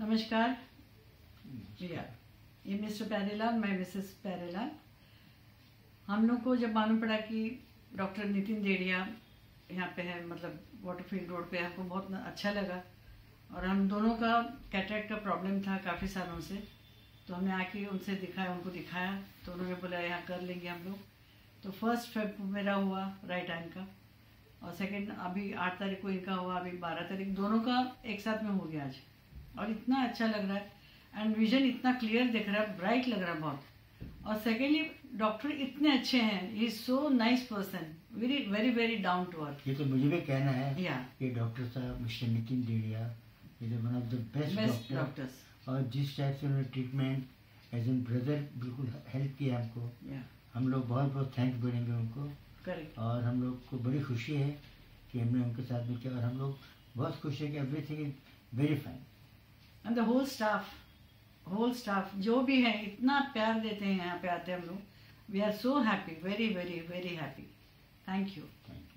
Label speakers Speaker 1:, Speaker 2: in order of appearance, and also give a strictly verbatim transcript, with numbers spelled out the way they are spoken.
Speaker 1: नमस्कार भैया, ये मिस्टर प्यारेलाल, मैं मिसेस प्यारेलाल। हम लोग को जब मालूम पड़ा कि डॉक्टर नितिन देड़िया यहाँ पे है, मतलब वाटरफील्ड रोड पे, हमको बहुत अच्छा लगा। और हम दोनों का कैटरेक्ट का प्रॉब्लम था काफ़ी सालों से, तो हमने आके उनसे दिखाया, उनको दिखाया, तो उन्होंने बोला यहाँ कर लेंगे हम लोग। तो फर्स्ट फेब मेरा हुआ राइट आइन का, और सेकंड अभी आठ तारीख को इनका हुआ, अभी बारह तारीख, दोनों का एक साथ में हो गया आज। और इतना अच्छा लग रहा है एंड विजन इतना क्लियर दिख रहा है, ब्राइट लग रहा है बहुत। और सेकेंडली डॉक्टर इतने अच्छे हैं, he is so nice person, very very very down to earth.
Speaker 2: ये तो मुझे भी कहना है
Speaker 1: या
Speaker 2: कि डॉक्टर साहब mister Nitin Dedhia is one of the best doctors. और जिस टाइप से उन्होंने ट्रीटमेंट एज एन ब्रदर बिल्कुल हेल्प किया हमको,
Speaker 1: yeah.
Speaker 2: हम लोग बहुत बहुत थैंक्स बोलेंगे उनको।
Speaker 1: करेक्ट।
Speaker 2: और हम लोग को बड़ी खुशी है कि हमने उनके साथ में किया, और हम लोग बहुत खुश है कि everything is very fine.
Speaker 1: And the whole staff, whole staff जो भी है इतना प्यार देते हैं, यहाँ पे आते हैं हम लोग। We are so happy, very very very happy. Thank you.